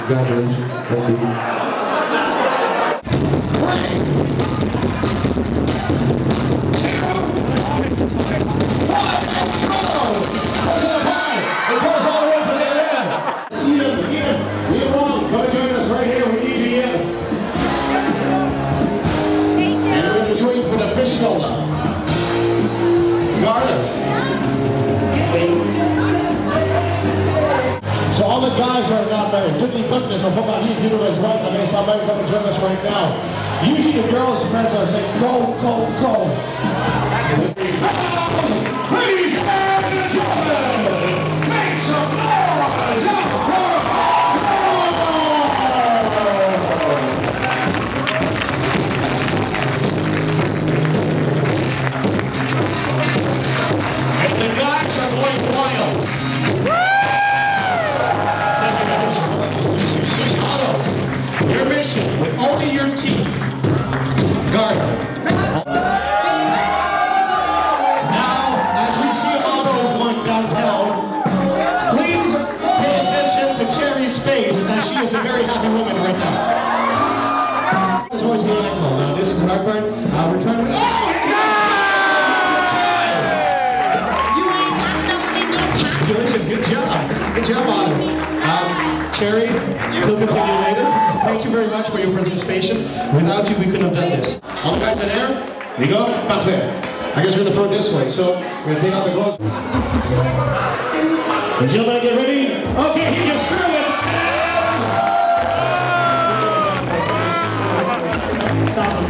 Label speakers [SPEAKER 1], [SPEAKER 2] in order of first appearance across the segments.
[SPEAKER 1] Congratulations. Thank you.
[SPEAKER 2] So all the guys are not married. Tiffany Cookness will put my heat people as right. I mean, somebody come and join us right now. Usually the girls' friends are saying, go, go, go. Ladies and gentlemen, make some noise out for and the guys are going wild. Otto, your mission with only your team. Guard. Now, as we see Otto's going downtown, please pay attention to Cherry's face, as she is a very happy woman right now. That's always the ankle. Now, this is the right part. We're trying to. Oh! Good job. Good job, Otto. Cherry, we'll continue later. Thank you very much for your participation. Without you, we couldn't have done this. All the guys in there? There you go. Parfait. I guess we're going to throw it this way. So, we're going to take out the gloves. The gentlemen, get ready. Okay, he just threw it. Stop him.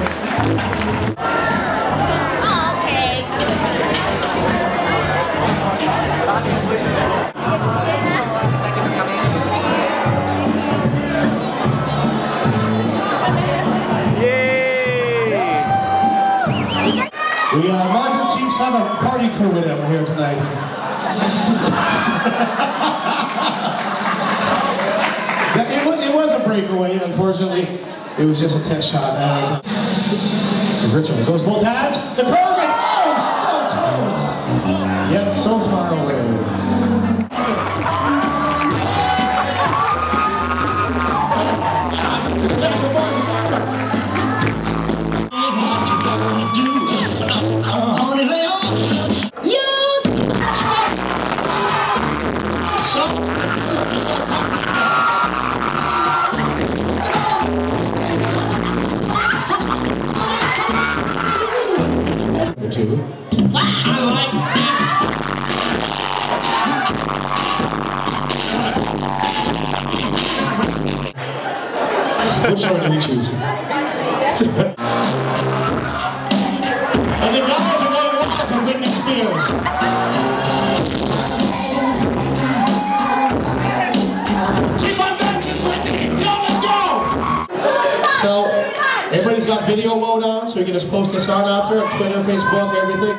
[SPEAKER 2] The Martin Chiefs have a party crew with them here tonight. it was a breakaway, unfortunately. It was just a test shot. It's a ritual. Those both hands. The curve and oh, so close. Yet so far away. Which one do we choose? And the guys are going wild for Britney Spears. Keep on dancing, Britney! Let's go! So, everybody's got video mode on, so you can just post this on after on Twitter, Facebook, everything.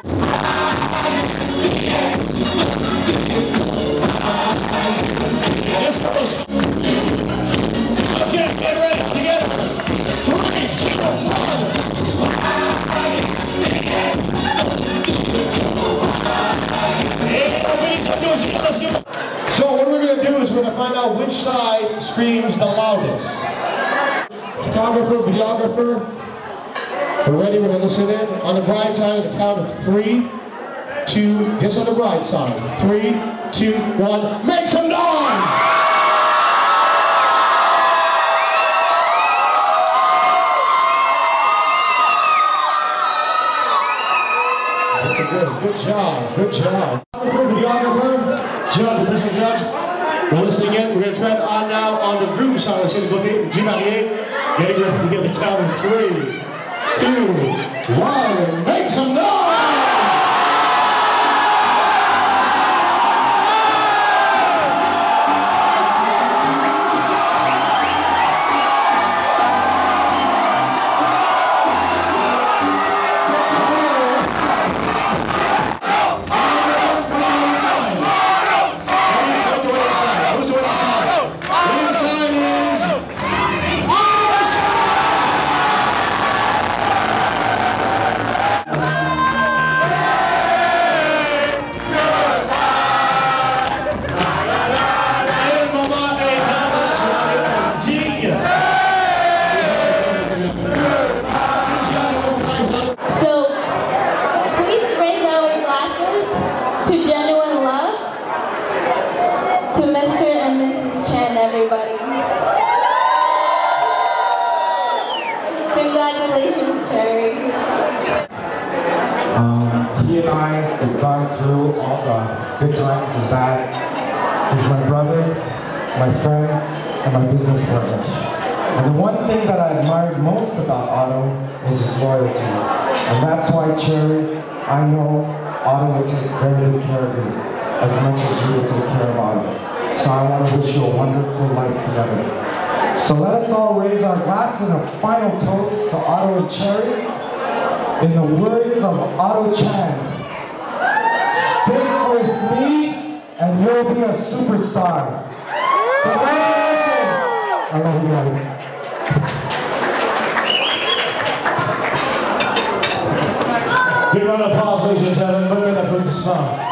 [SPEAKER 2] Okay, get ready, together. 3, 2, 1. So what we're going to do is we're going to find out which side screams the loudest. Photographer, videographer, we're ready, we're going to listen in. On the bride side, at the count of 3, 2, just on the bride side. 3, 2, 1, make some noise! Good job, good job. Videographer, judge, official judge. We're listening in. We're going to tread on now on the group side of the city book 8, G98. Getting ready to get the count of 3, 2, 1. Make some noise!
[SPEAKER 1] Congratulations, Cherry.
[SPEAKER 3] He and I have gone through all the good times and bad. He's my brother, my friend, and my business partner. And the one thing that I admired most about Otto is his loyalty. And that's why, Cherry, I know Otto will take very good care of you, as much as you will take care of Otto. So I want to wish you a wonderful life together. So let us all raise our glass in a final toast to Otto and Cherry. In the words of Otto Chan, stick with me and you'll be a superstar. Congratulations! I love you guys.
[SPEAKER 2] Give a round of applause, ladies and gentlemen. Look at that good song.